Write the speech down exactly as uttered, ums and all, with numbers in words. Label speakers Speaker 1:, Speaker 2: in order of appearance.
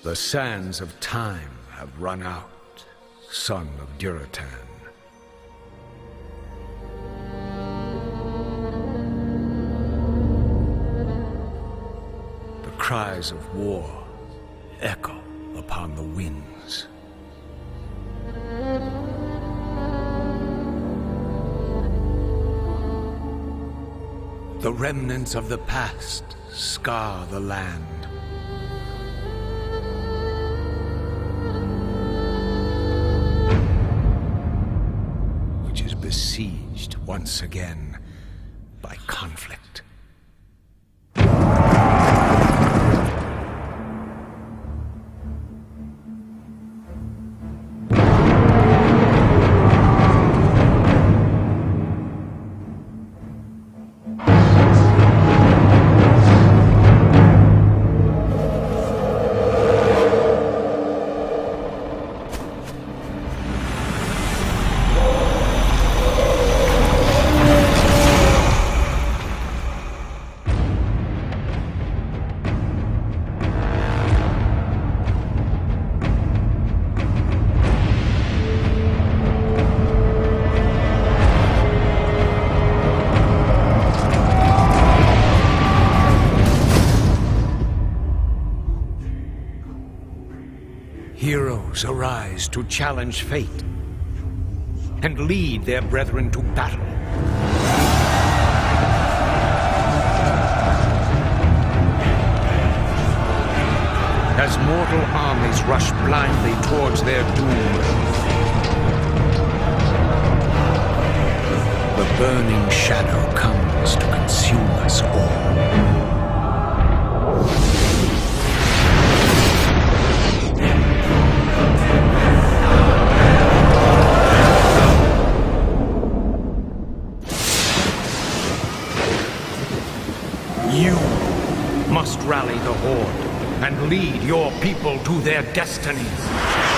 Speaker 1: The sands of time have run out, son of Duratan. The cries of war echo upon the winds. The remnants of the past scar the land. Which is besieged once again by conflict. Heroes arise to challenge fate and lead their brethren to battle. As mortal armies rush blindly towards their doom, the burning shadow comes to consume us all. You must rally the Horde and lead your people to their destinies.